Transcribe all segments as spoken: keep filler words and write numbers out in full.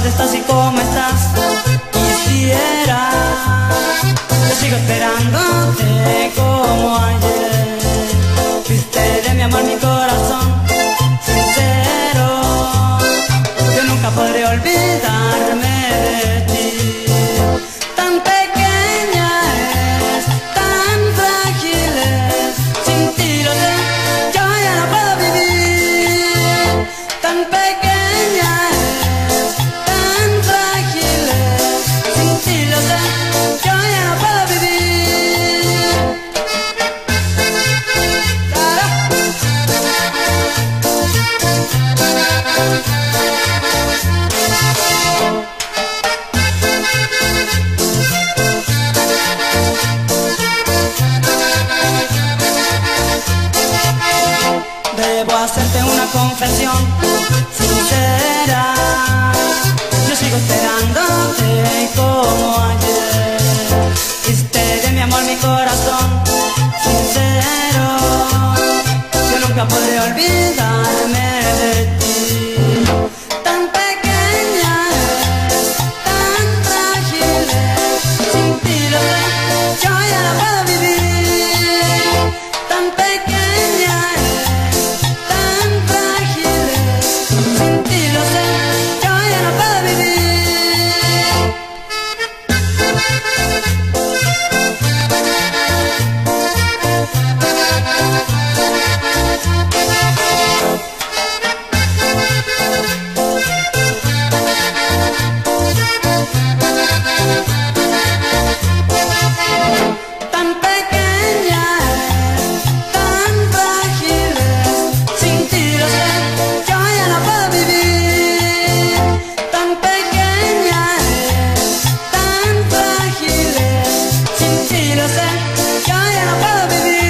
estás y cómo estás? Quisiera, yo sigo esperándote como ayer. Fuiste de mi amor mi corazón sincero, yo nunca podré olvidarme de ti. Tan pequeña es, tan frágil es, sin ti lo sé, yo ya no puedo vivir. Tan pequeña es, tan frágil es, sin ti lo sé, yo ya no puedo vivir. ¡Cara! Debo hacerte una confesión sincera, yo sigo esperándote como ayer. Fuiste de mi amor mi corazón sincero, yo nunca podré olvidarme de ti. Tan pequeña es, tan frágil es, sin ti lo sé, yo ya no puedo vivir. Tan pequeña es, tan frágil es, sin ti lo sé, yo ya no puedo vivir. Tan pequeña es, tan frágil es, sin ti lo sé, yo ya no puedo vivir. Tan pequeña es, tan frágil es, sin ti lo sé, yo ya no puedo vivir.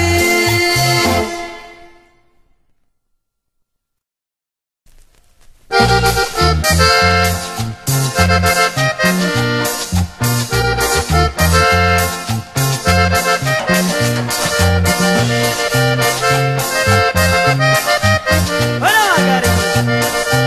Bueno, cariño.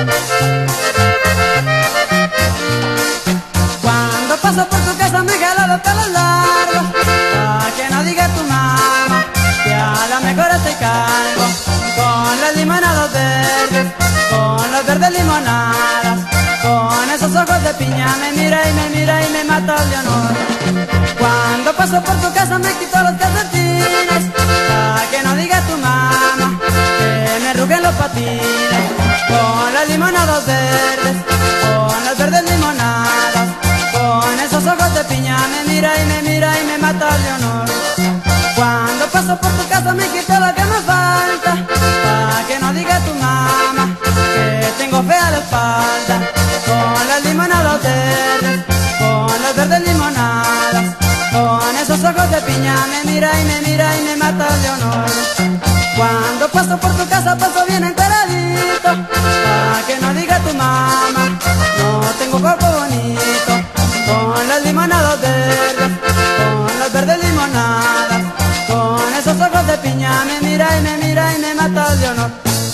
Cuando paso por tu casa me jalo los pelos largos, pa' que no diga tu mamá que a lo mejor estoy calvo. Con las limonadas verdes, con las verdes limonadas, con esos ojos de piña me mira y me mira y me mata el honor. Cuando paso por tu casa me quito los calcetines, pa' que no diga tu mamá que me arruguen los patines. Con las limonadas verdes, con las verdes limonadas, con esos ojos de piña me mira y me mira y me mata el honor. Cuando paso por tu casa me quito lo que me falta, pa' que no diga tu mamá que tengo fea la espalda. Con las limonadas verdes, con las verdes limonadas, con esos ojos de piña me mira y me mira y me mata el honor. Cuando paso por tu casa paso bien enteradito, pa' que no diga tu mamá no tengo cuerpo bonito. Con las limonadas verdes, con las verdes limonadas, con esos ojos de piña me mira y me mira y me mata el honor.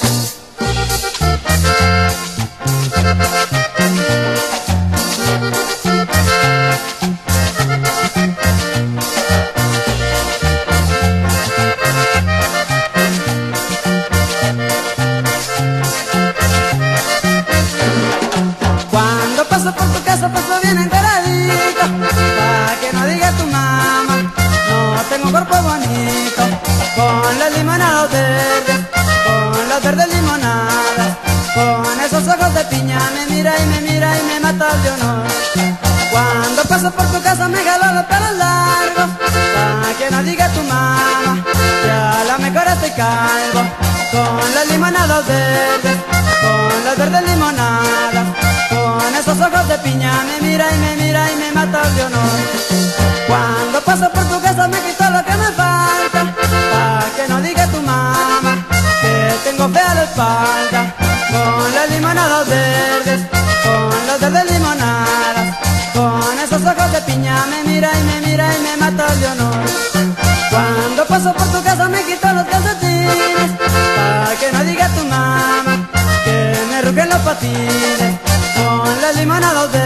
Cuando paso por tu casa paso bien enteradito, pa' que no diga tu mamá no tengo cuerpo bonito. Con las limonadas verdes, con las verdes limonadas, con esos ojos de piña me mira y me mira y me mata de honor. Cuando paso por tu casa me jalo los pelos largos, pa' que no diga tu mamá que a lo mejor estoy calvo. Con las limonadas verdes, con las verdes limonadas, con esos ojos de piña me mira y me mira y me mata de honor. Cuando paso por tu casa me quito lo que me falta, pa' que no diga tu mamá que tengo fea la espalda. Con las limonadas verdes, con las verdes limonadas, con esos ojos de piña me mira y me mira y me mata de honor. Cuando paso por tu casa me quito los calcetines, pa' que no diga tu mamá que me arruguen los patines. Con las limonadas verdes,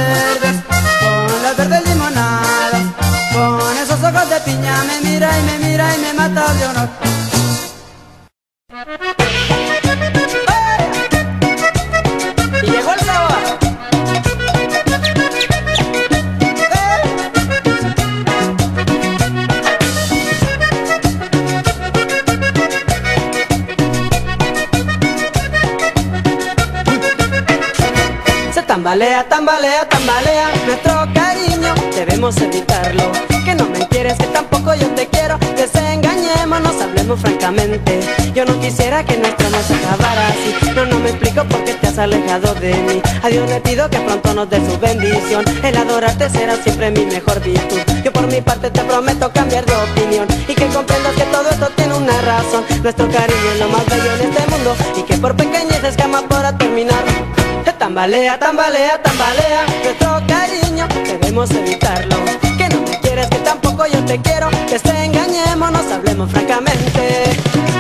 tambalea, tambalea, tambalea nuestro cariño, debemos evitarlo. Que no me quieres, que tampoco yo te quiero. Desengañémonos, hablemos francamente. Yo no quisiera que nuestro amor se acabara así. No, no me explico por qué te has alejado de mí. A Dios le pido que pronto nos dé su bendición. El adorarte será siempre mi mejor virtud. Yo por mi parte te prometo cambiar de opinión y que comprendas que todo esto tiene una razón. Nuestro cariño es lo más bello en este mundo y que por pequeñeces jamás podrá terminar. Tambalea, tambalea, tambalea nuestro cariño, debemos evitarlo. Que no me quieres, que tampoco yo te quiero. Desengañémonos, hablemos francamente.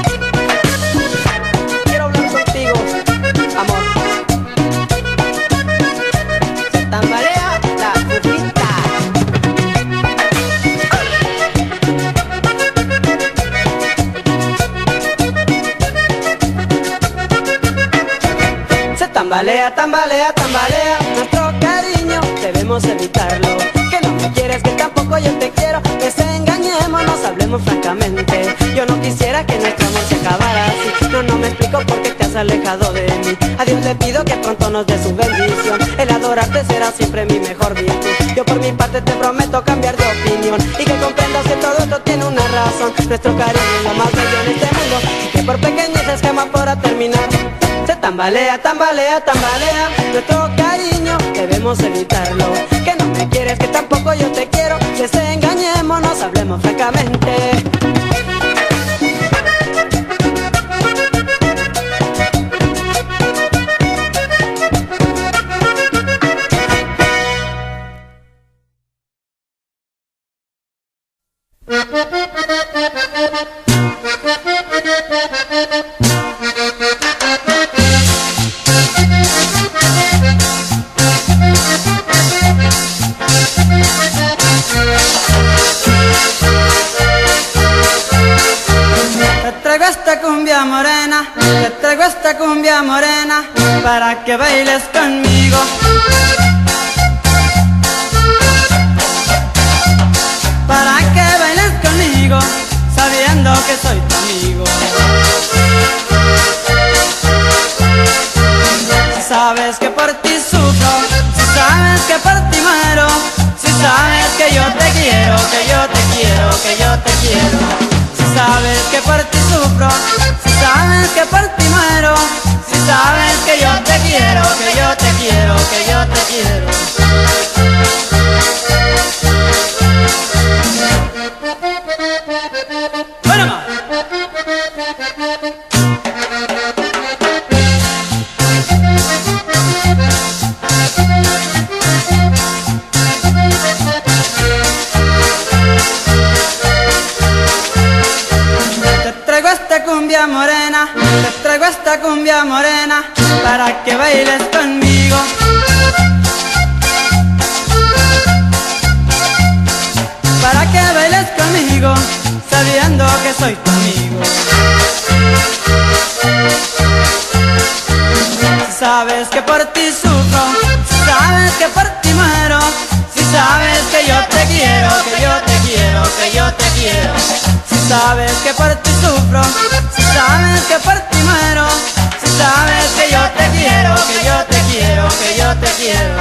Quiero hablar contigo, amor. Se tambalea la pupita. Tambalea, tambalea, tambalea nuestro cariño, debemos evitarlo. Que no me quieres, que tampoco yo te quiero. Desengañémonos, hablemos francamente. Yo no quisiera que nuestro amor se acabara así. No, no me explico por qué te has alejado de mí. A Dios le pido que pronto nos dé su bendición. El adorarte será siempre mi mejor virtud. Yo por mi parte te prometo cambiar de opinión y que comprendas que todo esto tiene una razón. Nuestro cariño es lo más bello en este mundo y que por pequeñeces jamás podrá terminar. Se tambalea, tambalea, tambalea nuestro cariño, debemos evitarlo. Que no me quieres, que tampoco yo te quiero. Desengañémonos, hablemos francamente. Morena, te traigo esta cumbia morena para que bailes conmigo. Para que bailes conmigo, sabiendo que soy tu amigo. Si sabes que por ti sufro, si sabes que por ti muero, si sabes que yo te quiero, que yo te quiero, que yo te quiero. Si sabes que por ti sufro, si sabes que por ti muero, si sabes que yo te quiero, que yo te quiero, que yo te quiero. Bueno, más. Cumbia morena, te traigo esta cumbia morena para que bailes conmigo. Para que bailes conmigo, sabiendo que soy tu amigo. Si sabes que por ti sufro, si sabes que por ti muero, si sabes que yo te quiero, que yo te quiero, que yo te quiero. Si sabes que por ti sufro, si sabes que por ti muero, si sabes que yo te quiero, que yo te quiero, que yo te quiero.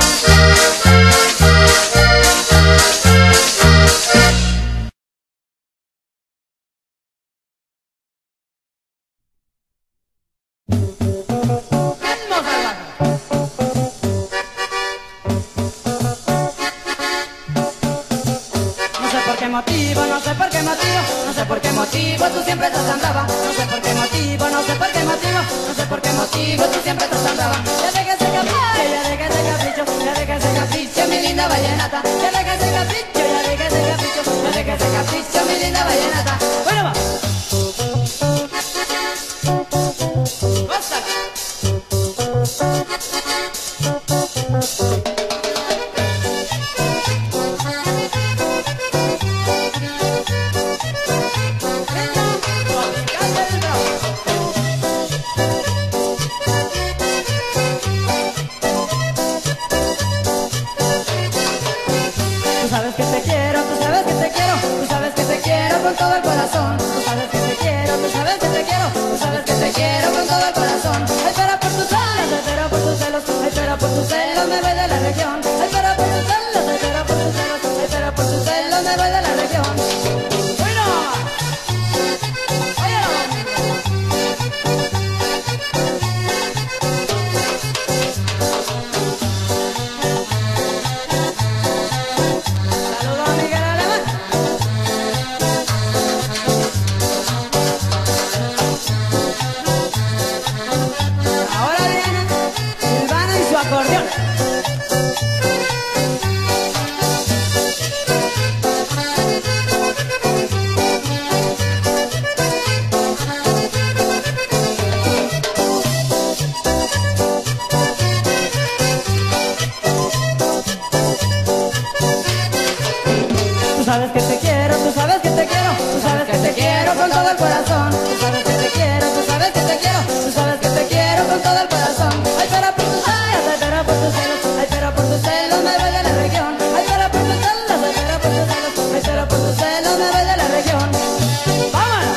Motivo, no sé por qué motivo, no sé por qué motivo tú siempre estás tan brava. No sé por qué motivo, no sé por qué motivo, no sé por qué motivo tú siempre estás tan brava. Ya deja ese capricho, ya deja ese capricho, ya deja ese capricho, mi linda vallenata. Ya deja ese capricho, ya deja ese capricho, ya deja ese capricho, mi linda vallenata. Bueno, va. Sabes que sabes que te quiero, tú sabes que te quiero, tú sabes que te quiero con todo el corazón. Tú sabes que te quiero, tú sabes que te quiero, tú sabes que te quiero con todo el corazón. Ay, pero por tus celos, ay, pero por tus celos, ay, pero por tus celos me voy de la región. Ay, pero por tus celos, ay, pero por tus celos, ay, pero por tus celos me voy de la región. ¡Vámonos!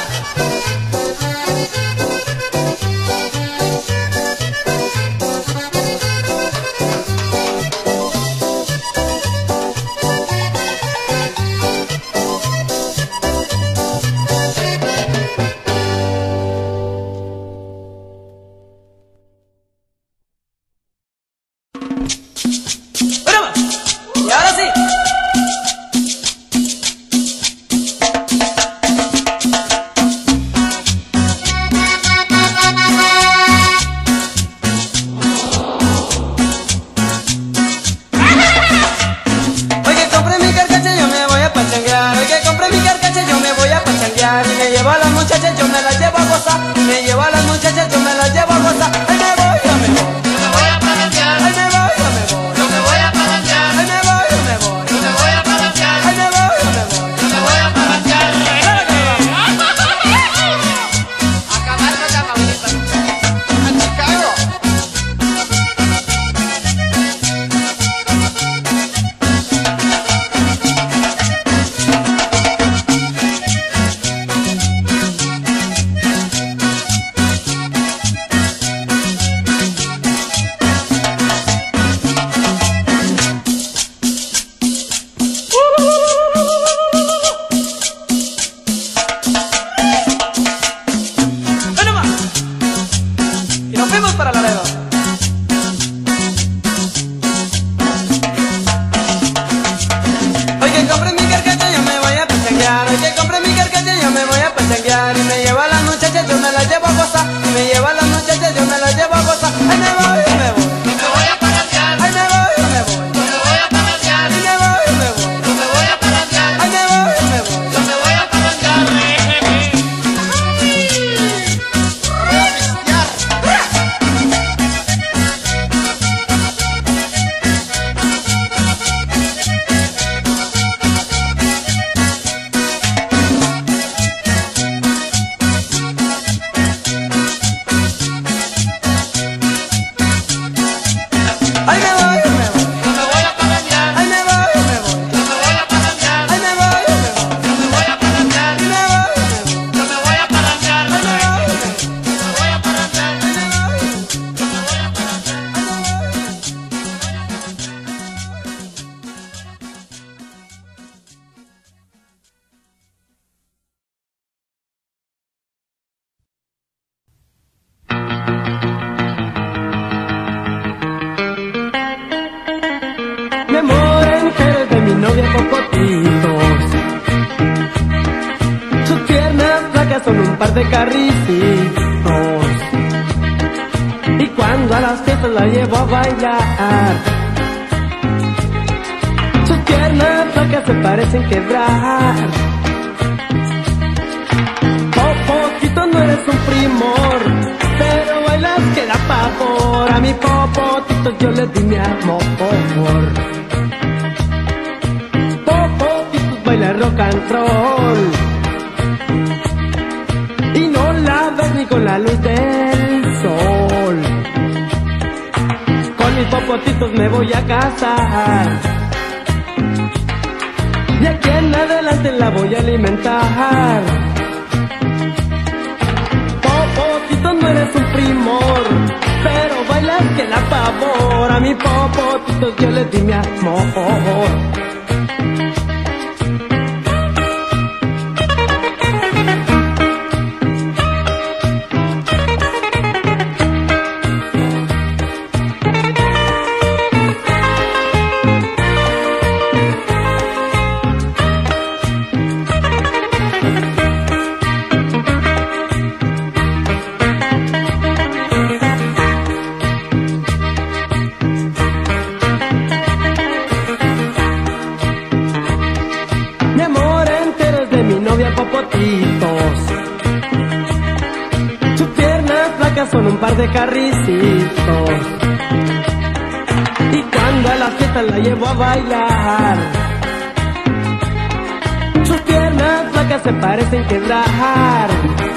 Son un par de carricitos y cuando a las fiestas la llevo a bailar, sus piernas flacas se parecen quebrar. Popotito, no eres un primor, pero bailas que da pavor. A mi Popotito yo le di mi amor. Popotito baila rock and roll y no la ves ni con la luz del sol. Con mis popotitos me voy a casar y aquí en adelante la voy a alimentar. Popotito, no eres un primor, pero bailas que da pavor. A mi Popotito yo le di mi amor. Popotitos, sus piernas flacas son un par de carricitos y cuando a la fiesta la llevo a bailar, sus piernas flacas se parecen quebrar.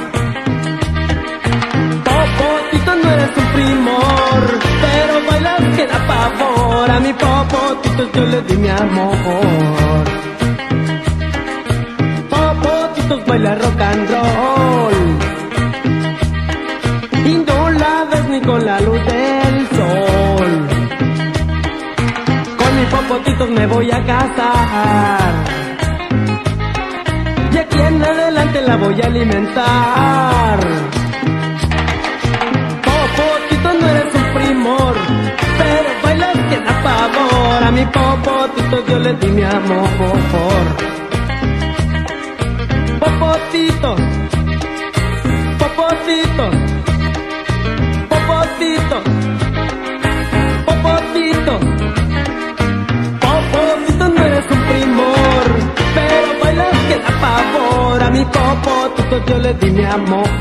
Popotito, no eres un primor, pero bailas que da pavor. A mi Popotito yo le di mi amor. Popotitos baila rock and roll y no la ves ni con la luz del sol. Con mis popotitos me voy a casar y aquí en adelante la voy a alimentar. Popotito, no eres un primor, pero bailas que da pavor. A mi Popotito yo le di mi amor. Popotitos, popotitos, popotitos, popotitos. Popotito, no eres un primor, pero bailas que da pavor. A mi Popotito yo le di mi amor.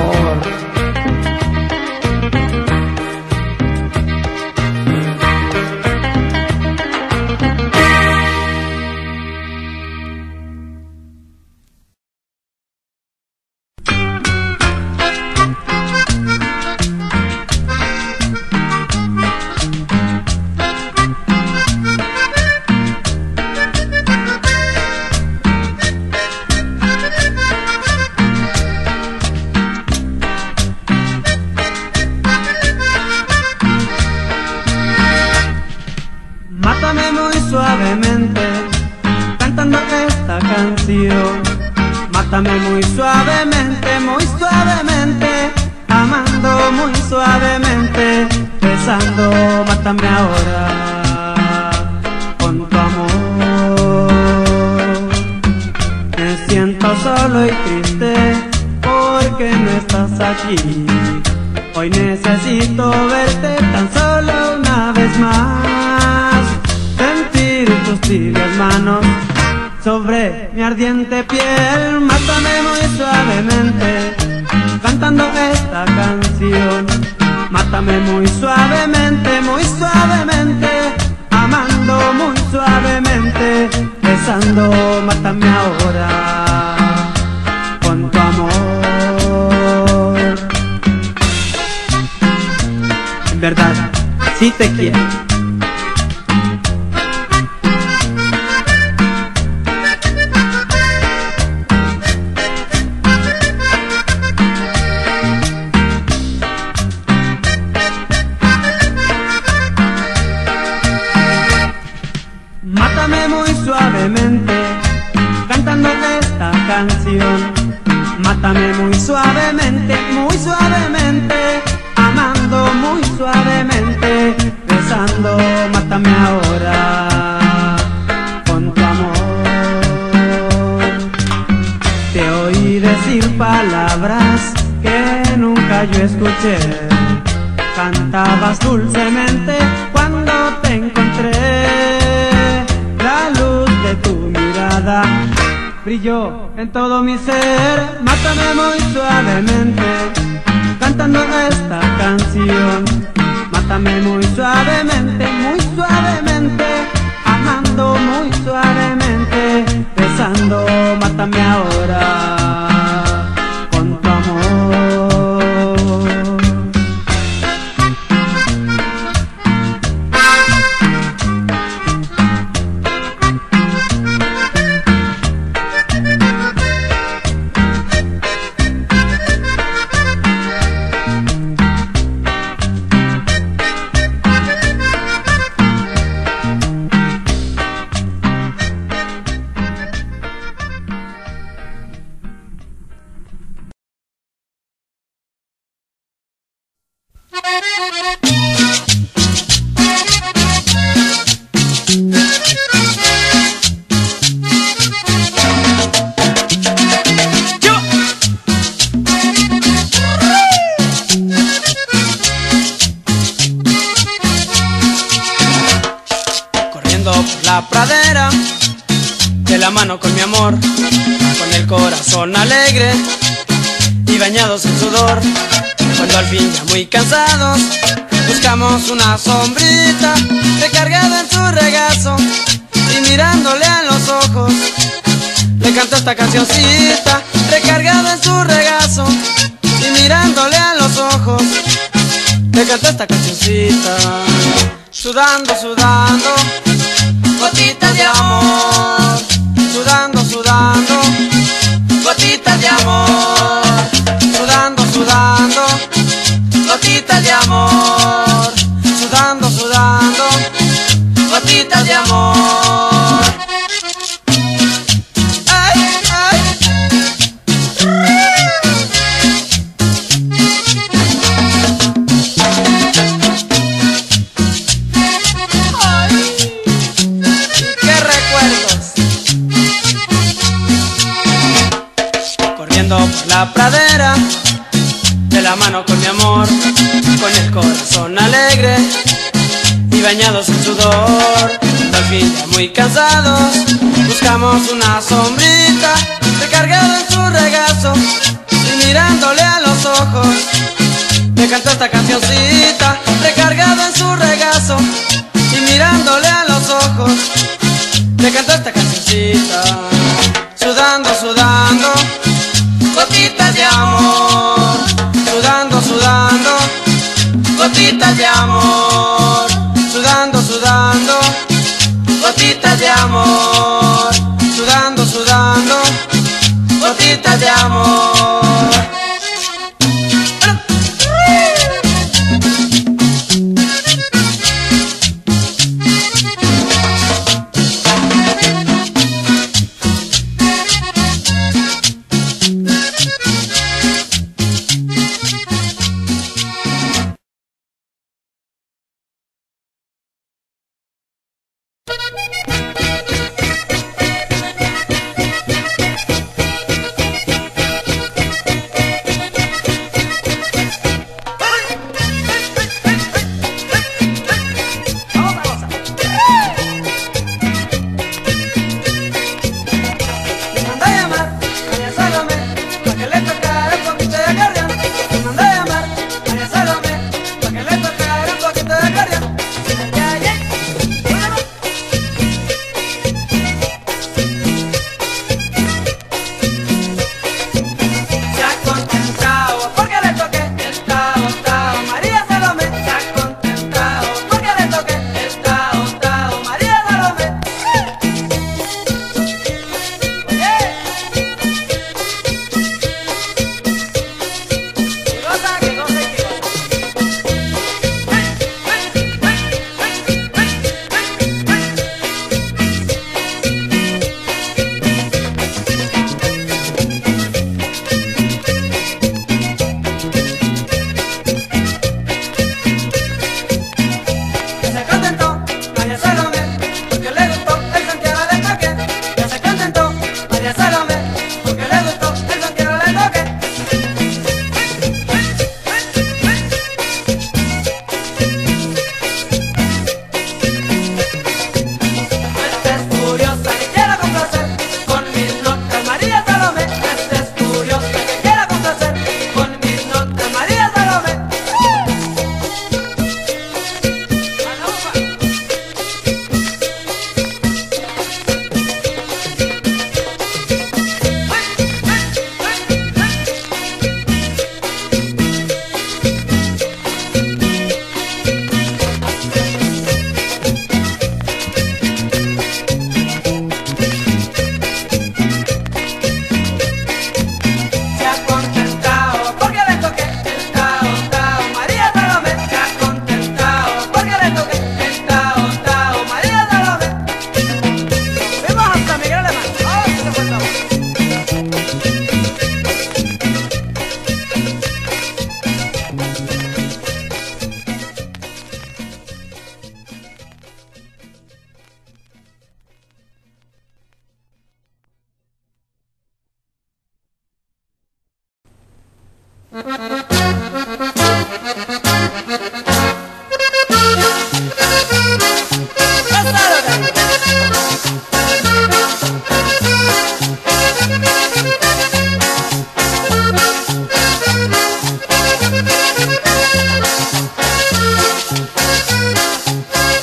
Mátame muy suavemente, cantando esta canción. Mátame muy suavemente, muy suavemente, amando muy suavemente, besando. Mátame ahora con tu amor. Me siento solo y triste porque no estás aquí. Hoy necesito verte tan solo una vez más, sentir tus tibias manos sobre mi ardiente piel. Mátame muy suavemente, cantando esta canción. Mátame muy suavemente, muy suavemente, amando muy suavemente, besando. Mátame ahora con tu amor. En verdad, sí te quiero. Mátame muy suavemente, cantando esta canción. Mátame muy suavemente, muy suavemente, amando muy suavemente, besando. Mátame ahora con tu amor. Te oí decir palabras que nunca yo escuché. Cantabas dulcemente cuando te encontré. La luz de tu mirada brilló en todo mi ser. Mátame muy suavemente, cantando esta canción. Mátame muy suavemente, muy suavemente, amando muy suavemente, besando. Mátame ahora con tu amor. la pradera, de la mano con mi amor, con el corazón alegre y bañados en sudor. Cuando al fin ya muy cansados buscamos una sombrita, recargada en su regazo, y mirándole a los ojos le cantó esta cancioncita, recargada en su regazo y mirándole a los ojos, le cantó esta cancioncita. Sudando, sudando, gotitas de amor. Sudando, sudando, gotitas de amor. Sudando, sudando, gotitas de amor. Sudando, sudando, gotitas de amor. Ay, ay. ¡Qué recuerdos! Corriendo por la pradera, de la mano con mi amor, con el corazón alegre y bañados en sudor. Al fin ya muy cansados, buscamos una sombrita, recargado en su regazo y mirándole a los ojos, le cantó esta cancioncita, recargado en su regazo y mirándole a los ojos, le cantó esta cancioncita. Sudando, sudando, gotitas de amor. Sudando, sudando, gotitas de amor. Sudando, sudando, gotitas de amor. Sudando, sudando, gotitas de amor.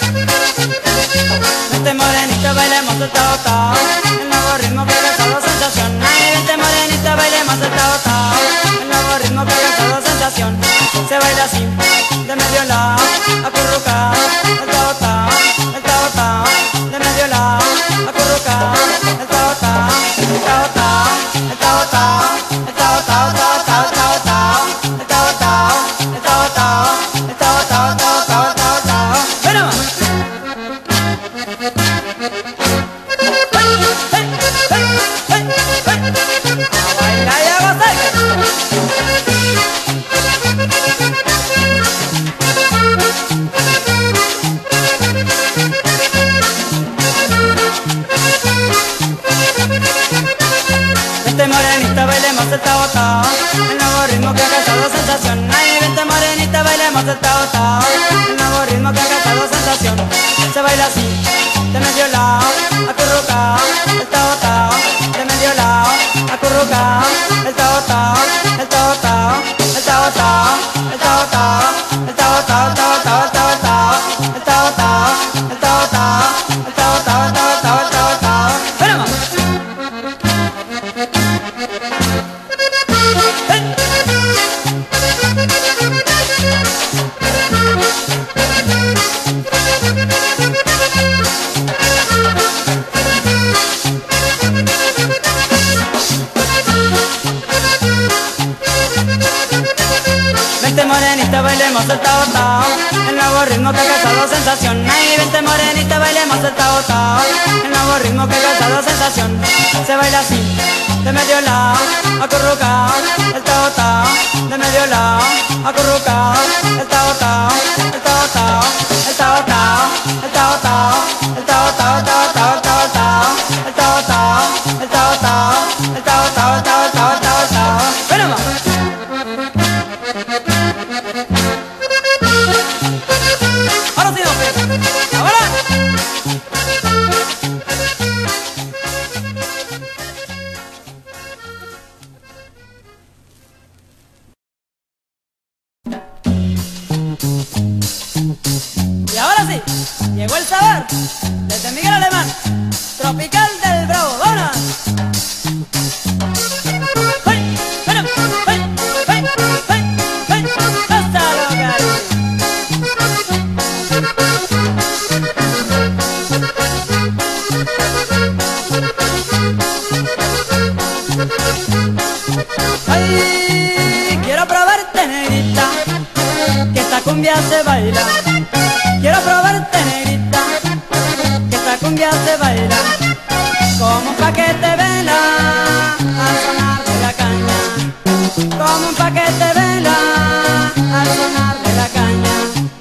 Este morenito bailemos el tao tao, el nuevo ritmo que le da sensación. bailemos el tao tao, el nuevo ritmo que ha causado sensación. Se baila así, de medio lado, acurrucao, el tao tao, de medio lado, acurrucao, el tao tao, el tao tao, el tao tao, el tao tao, el tao tao, tao tao, tao tao, el tao tao, el tao tao, el tao tao, tao tao, tao tao. ¡Venga! Vente morenita, bailemos el tao tao, el nuevo ritmo que ha causado sensación. Ay, vente morenita, bailemos el tao tao, el nuevo ritmo que ha causado sensación. Se baila así, de medio lado, acurrucao, el tao tao, de medio lado, acurrucao, el tao tao, el tao tao, el tao tao, el tao tao, el tao tao, tao tao, tao tao, el tao tao, el tao tao, el tao tao, tao tao, tao tao. ¡Ven nomás! Ahora sí, no, ahora. Y ahora sí, llegó el sabor desde Miguel Alemán, tropical del Bravo. ¡Vámonos! ¡Hey! ¡Ven! ¡Hey! ¡Hey! ¡Hey! ¡Hey! ¡Hasta local! Ay, quiero probarte, negrita, que esta cumbia se baila. Quiero probarte, negrita, que esta cumbia se baila como un paquete de vela al sonar de la caña, como un paquete de vela al sonar de la caña.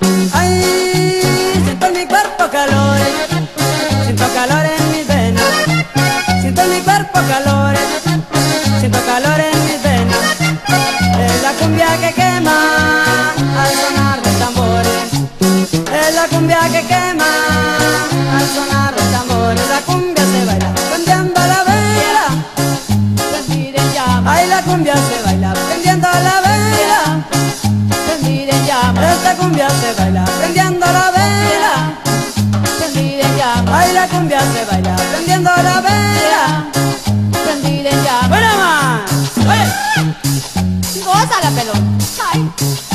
Ay, siento en mi cuerpo calores, siento calor en mis venas, siento en mi cuerpo calores, siento calor en mis venas. Es la cumbia que quema al sonar de tambores, es la cumbia que quema al sonar de tambores. La cumbia se baila prendiendo la vela, Prendida en llamas, ay, la cumbia se baila prendiendo la vela, prendida en llamas, esta cumbia se baila prendiendo la vela, prendida en llamas, ay, la cumbia se baila prendiendo la vela. prendida en llamas. ¡Bueno más! ¡Oye! Gózala, pelón. Ay.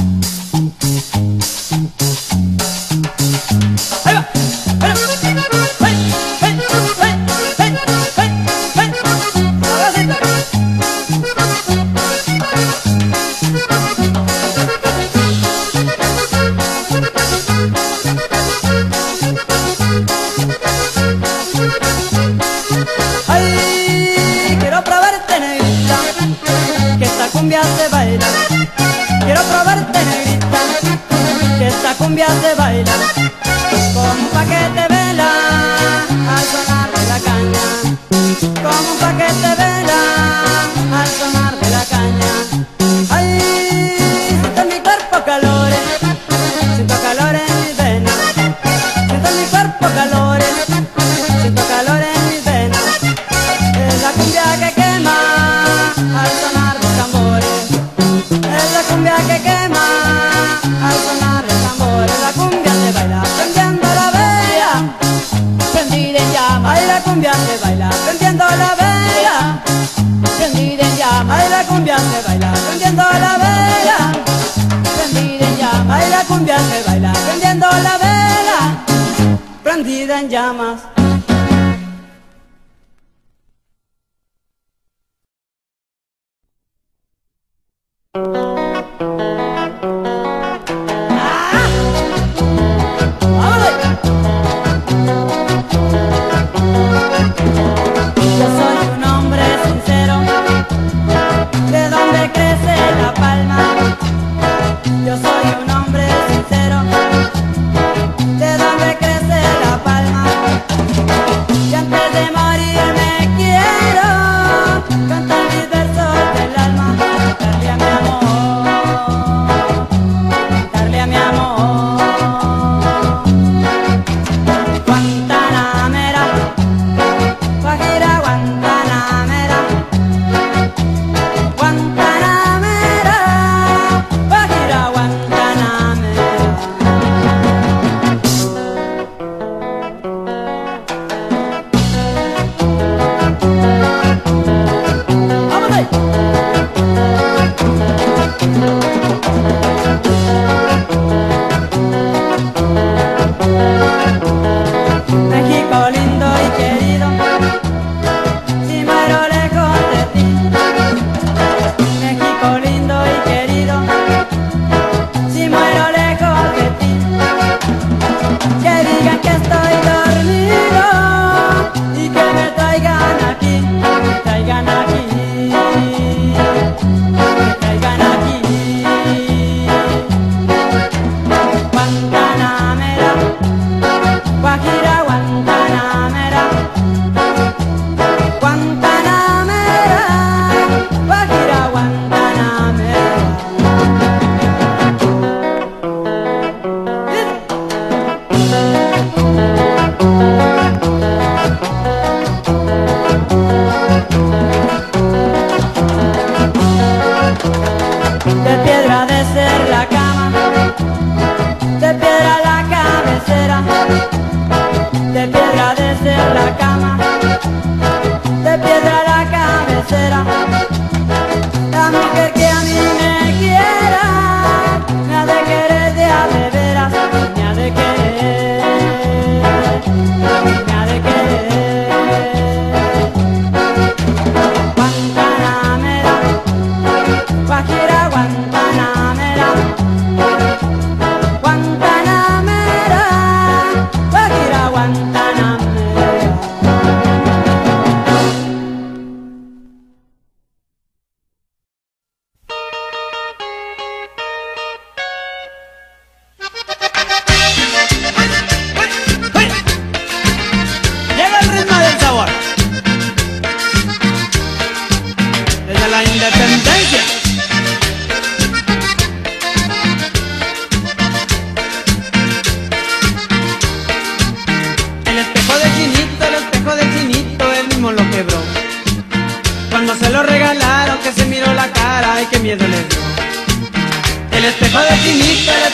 ¡Ahí va! ¡Bueno! ¡Hey! ¡Hey! ¡Hey! ¡Hey! ¡Hey! ¡Hey! ¡Sabrosito! Ay, quiero probarte, negrita, que esta cumbia se baila. Quiero probarte, negrita, que esta cumbia se baila como un paquete de vela al sonar de la caña, como un paquete de vela al sonar de la caña. Ay, siento en mi cuerpo calores, siento calor en mis venas, siento en mi cuerpo calores, siento calor en mis venas. Es la cumbia que quema al sonar de tambores, es la cumbia que quema al sonar de tambores. La cumbia se baila prendiendo la vela, Prendida en llamas, ay, la cumbia se baila prendiendo la vela, prendida en llamas, ay, la cumbia se baila prendiendo la vela, prendida en llamas. ay, la cumbia se baila prendiendo la vela, prendida en llamas. Yo soy un hombre sincero, de donde crece la palma. Yo soy un hombre sincero, de donde crece la palma. Y antes de morirme quiero cantar mis versos del alma, cantarle a mi amor, cantarle a mi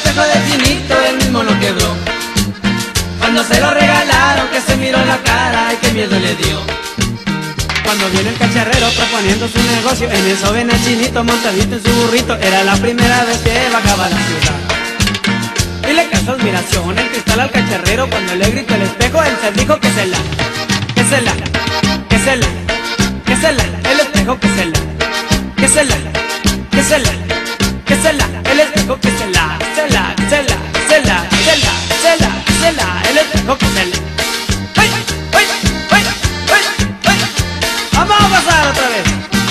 espejo del Chinito él mismo lo quebró. Cuando se lo regalaron que se miró la cara y qué miedo le dio. Cuando viene el cacharrero proponiendo su negocio, en eso ven al Chinito montadito en su burrito. Era la primera vez que bajaba a la ciudad y le causó admiración el cristal al cacharrero. Cuando le gritó el espejo, él se dijo que se la, que se la, que se la, que se la, el espejo que se la, que se la, que se la, que se la, el espejo que se la, se la, se la, se la, se la, se la, se la, el espejo que se la. ¡Ay, ay, ay, ay, ay! Vamos a pasar otra vez.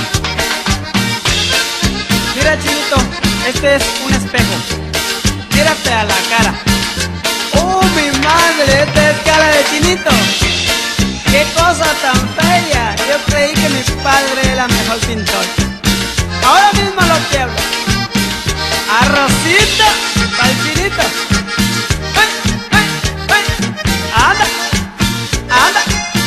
Mira, Chinito, este es un espejo. Mírate a la cara. ¡Oh, mi madre! Esta es cara de Chinito. ¡Qué cosa tan bella! Yo creí que mi padre era mejor pintor. Ahora mismo lo quiebro. Arrocito para el Chinito. ¡Ay, ay, ay! ¡Anda! ¡Anda!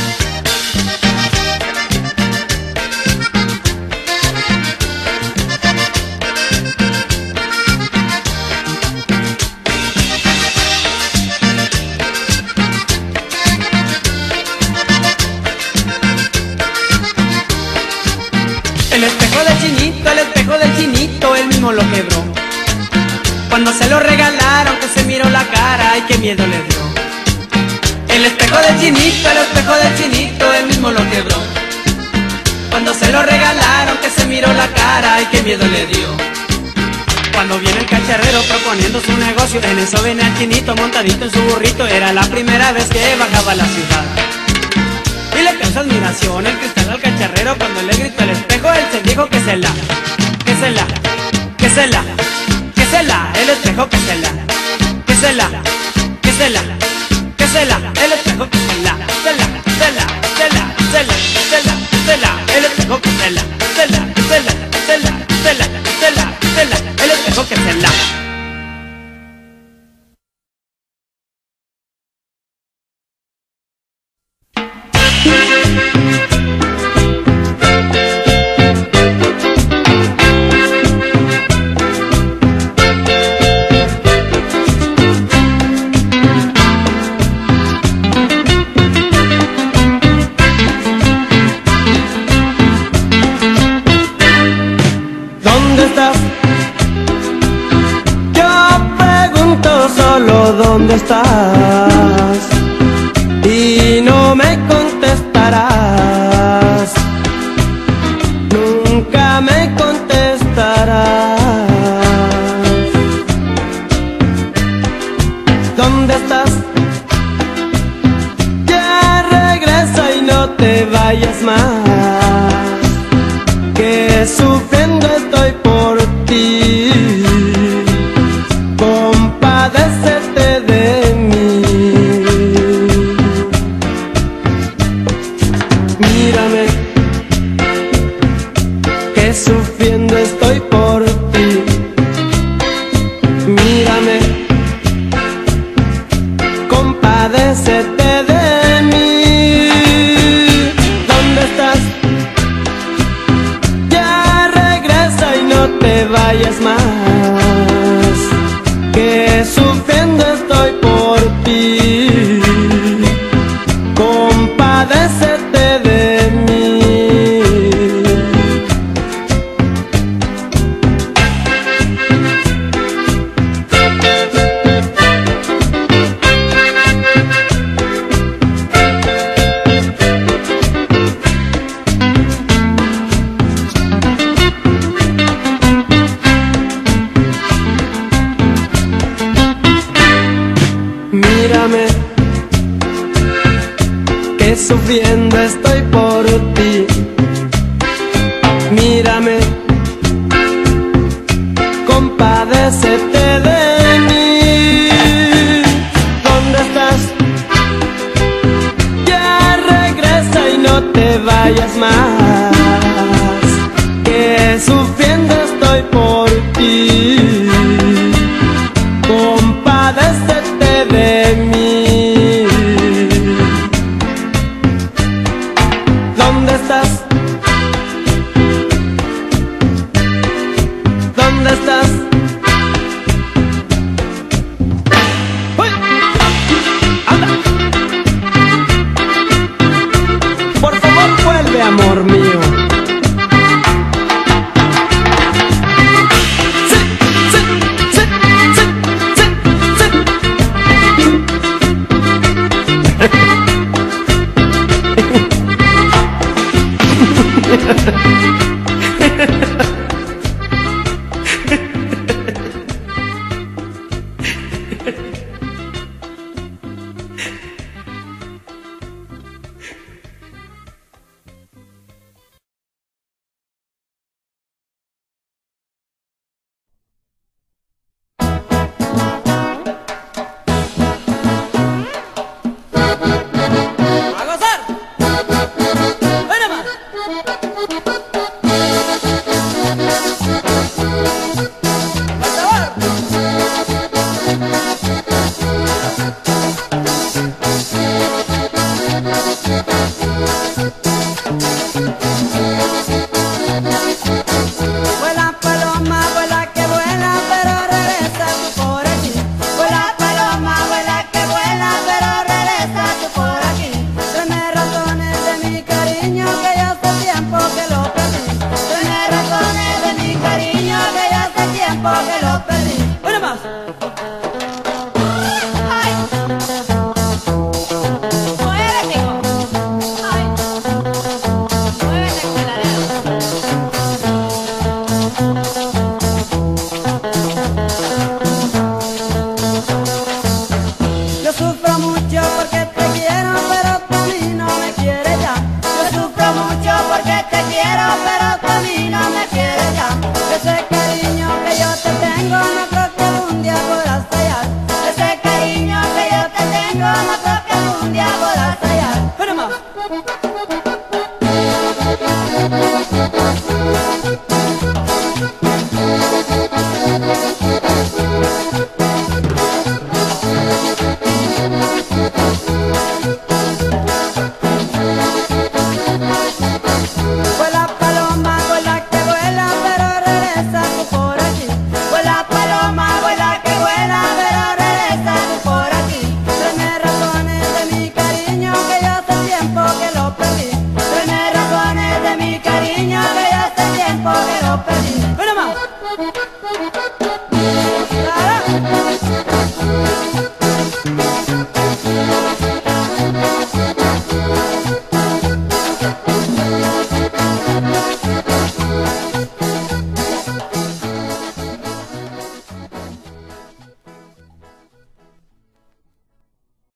El espejo del Chinito, el espejo del Chinito, él mismo lo quebró. Cuando se lo regalaron que se miró la cara, ay qué miedo le dio. El espejo del Chinito, el espejo del Chinito, él mismo lo quebró. Cuando se lo regalaron que se miró la cara, ay qué miedo le dio. Cuando viene el cacharrero proponiendo su negocio, en eso viene el Chinito montadito en su burrito. Era la primera vez que bajaba a la ciudad y le causa admiración el cristal al cacharrero. Cuando le gritó el espejo, él se dijo que se la, que se la, que se la, que se la, el espejo que se la, que se la, que se la, que se la, el espejo que se la, se la, se la, se la, se la, se la, se la, el espejo que se la, se la, se la, se la, se la, se la, se la, el espejo que se la. ¿Dónde estás? Yo pregunto solo dónde estás y no me contestarás, nunca me contestarás. ¿Dónde estás? Ya regresa y no te vayas más, que sufriendo estoy por ti. Compadécete de mí. Mírame, que sufriendo estoy por ti. Mírame, compadécete de mí. ¿Dónde estás? No te vayas más, que sufriendo estoy por ti. Compadécete de mí. Mírame, que sufriendo estoy por ti. Mírame, compadécete de mí. ¿Dónde estás? Ya regresa y no te vayas más,